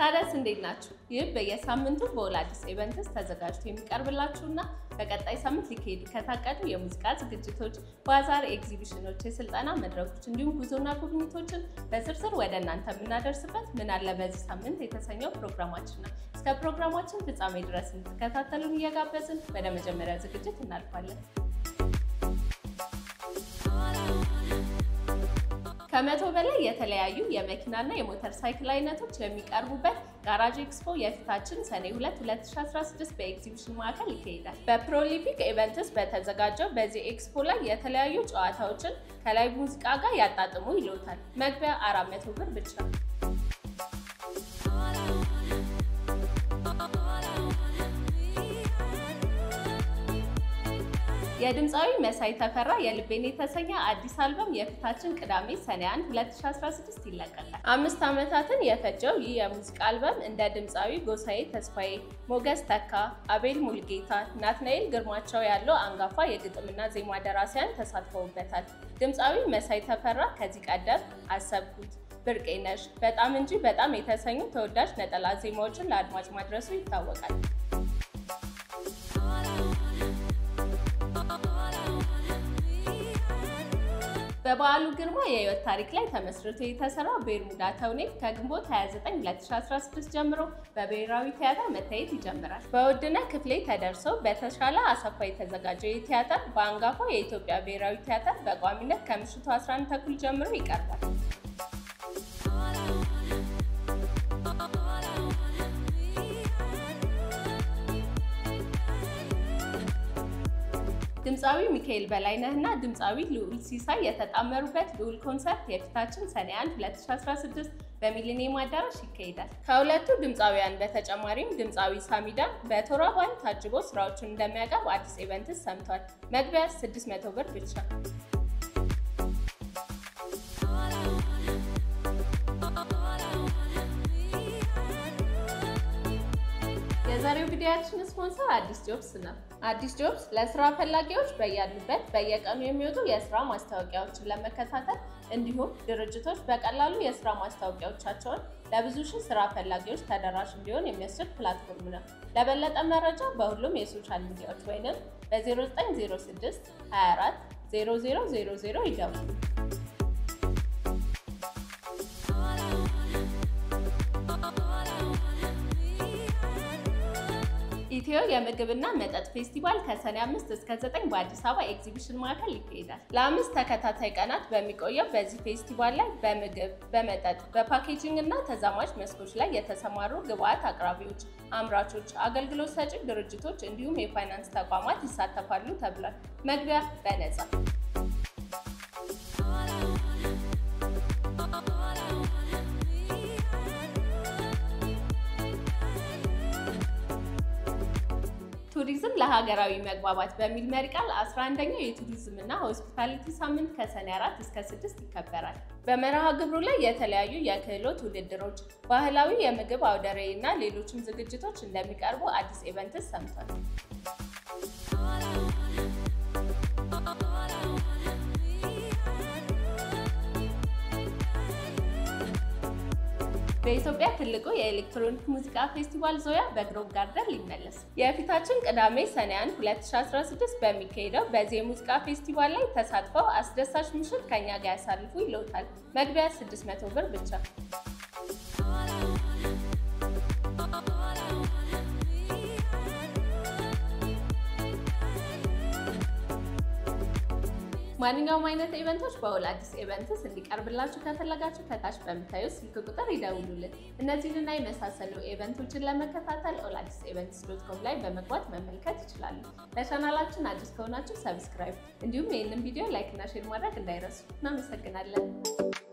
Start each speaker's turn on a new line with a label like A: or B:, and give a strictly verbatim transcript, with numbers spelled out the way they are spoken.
A: ታዲያስ እንዴት ናችሁ? ይህ በየሳምንቱ በወላዲስ ኢቨንትስ ተዘጋጅቶ የሚቀርብላችሁና በቀጣይ ሳምንት ሊካሄዱ ከታቀዱ የሙዚቃ ዝግጅቶች፣ ባዛር፣ ኤግዚቢሽኖች፣ የስልጠና መድረኮች እንዲሁም ጉዞና ጉብኝቶችን በዝርዝር ወደ እናንተ የምናደርስበት ምን አለ በዚህ ሳምንት የተሰኘው ፕሮግራማችን ነው። እስከ ፕሮግራማችን ፍጻሜ ድረስ እንድትከታተሉን እየጋበዝን ወደ መጀመሪያ ዝግጅት እናልፋለን። ከመቶ በላይ የተለያዩ የመኪናና የሞተር ሳይክል አይነቶች የሚቀርቡበት ጋራጅ ኤክስፖ የፊታችን ሰኔ ሁለት ሁለት ሺህ አስራ ስድስት በኤግዚቢሽን ማዕከል ይካሄዳል። በፕሮሊፊክ ኢቨንትስ በተዘጋጀው በዚህ ኤክስፖ ላይ የተለያዩ ጨዋታዎችን ከላይቭ ሙዚቃ ጋር ያጣጥሙ ይሉታል። መግቢያ አራት መቶ ብር ብቻ። የድምፃዊ መሳይ ተፈራ የልቤን የተሰኘ አዲስ አልበም የፊታችን ቅዳሜ ሰኔ አንድ ሁለት ሺህ አስራ ስድስት ይለቀቃል። አምስት ዓመታትን የፈጀው ይህ የሙዚቃ አልበም እንደ ድምፃዊ ጎሳዬ ተስፋዬ፣ ሞገስ ተካ፣ አቤል ሙልጌታ፣ ናትናኤል ግርማቸው ያለው አንጋፋ የግጥምና ዜማ ደራሲያን ተሳትፈውበታል። ድምፃዊ መሳይ ተፈራ ከዚህ ቀደም አሰብኩት፣ ብርቄነሽ፣ በጣም እንጂ በጣም የተሰኙ ተወዳጅ ነጠላ ዜማዎችን ለአድማጭ ማድረሱ ይታወቃል። በበዓሉ ግርማ የህይወት ታሪክ ላይ ተመስርቶ የተሰራው ቤርሙዳ ተውኔት ከግንቦት ሃያ ዘጠኝ ሁለት ሺህ አስራ ስድስት ጀምሮ በብሔራዊ ቲያትር መታየት ይጀምራል። በውድነህ ክፍሌ ተደርሶ በተሻለ አሰፋ የተዘጋጀው የቲያትር በአንጋፋው የኢትዮጵያ ብሔራዊ ቲያትር በቋሚነት ከምሽቱ አስራ አንድ ተኩል ጀምሮ ይቀርባል። ድምፃዊ ሚካኤል በላይነህና ድምፃዊ ልዑል ሲሳይ የተጣመሩበት ልዑል ኮንሰርት የፊታችን ሰኔ አንድ ሁለት ሺህ አስራ ስድስት በሚሊኒየም አዳራሽ ይካሄዳል። ከሁለቱ ድምፃዊያን በተጨማሪም ድምፃዊ ሳሚዳን በቶራ ባንድ ታጅቦ ስራዎችን እንደሚያቀርብ አዲስ ኢቨንትስ ሰምቷል። መግቢያ ስድስት መቶ ብር ብቻ። የዛሬው ቪዲዮአችን ስፖንሰር አዲስ ጆብስ ነው። አዲስ ጆብስ ለስራ ፈላጊዎች በያሉበት በየቀኑ የሚወጡ የስራ ማስታወቂያዎችን ለመከታተል እንዲሁም ድርጅቶች በቀላሉ የስራ ማስታወቂያዎቻቸውን ለብዙ ሺህ ስራ ፈላጊዎች ተደራሽ እንዲሆን የሚያስችል ፕላትፎርም ነው። ለበለጠ መረጃ በሁሉም የሶሻል ሚዲያዎች ወይንም በዜሮ ዘጠኝ ዜሮ ስድስት ሃያ አራት ዜሮ ዜሮ ዜሮ ዜሮ ይደውሉ። ኢትዮ የምግብና መጠጥ ፌስቲቫል ከሰኔ አምስት እስከ ዘጠኝ በአዲስ አበባ ኤግዚቢሽን ማዕከል ይካሄዳል። ለአምስት ተከታታይ ቀናት በሚቆየው በዚህ ፌስቲቫል ላይ በምግብ፣ በመጠጥ፣ በፓኬጂንግ እና ተዛማጅ መስኮች ላይ የተሰማሩ ግብአት አቅራቢዎች፣ አምራቾች፣ አገልግሎት ሰጪ ድርጅቶች እንዲሁም የፋይናንስ ተቋማት ይሳተፋሉ ተብሏል። መግቢያ በነፃ። ቱሪዝም ለሀገራዊ መግባባት በሚል መሪ ቃል አስራ አንደኛው የቱሪዝም እና ሆስፒታሊቲ ሳምንት ከሰኔ አራት እስከ ስድስት ይከበራል። በመርሃ ግብሩ ላይ የተለያዩ የክህሎት ውድድሮች፣ ባህላዊ የምግብ አውደ ርዕይ እና ሌሎችም ዝግጅቶች እንደሚቀርቡ አዲስ ኢቨንትስ ሰምቷል። በኢትዮጵያ ትልቁ የኤሌክትሮኒክ ሙዚቃ ፌስቲቫል ዞያ በግሮቭ ጋርደን ሊመለስ የፊታችን ቅዳሜ ሰኔ አንድ ሁለት ሺህ አስራ ስድስት በሚካሄደው በዚህ የሙዚቃ ፌስቲቫል ላይ ተሳትፈው አስደሳች ምሽት ከኛ ጋር ያሳልፉ ይለውታል። መግቢያ ስድስት መቶ ብር ብቻ። ማንኛውም አይነት ኢቨንቶች በወላዲስ ኢቨንትስ እንዲቀርብላችሁ ከፈለጋችሁ ከታች በምታዩት ስልክ ቁጥር ይደውሉልን። እነዚህንና የመሳሰሉ ኢቨንቶችን ለመከታተል ወላዲስ ኢቨንትስ ዶት ኮም ላይ በመግባት መመልከት ይችላሉ። ለቻናላችን አዲስ ከሆናችሁ ሰብስክራይብ እንዲሁም ይህንን ቪዲዮ ላይክ እና ሼር ማድረግ እንዳይረሱ። እናመሰግናለን።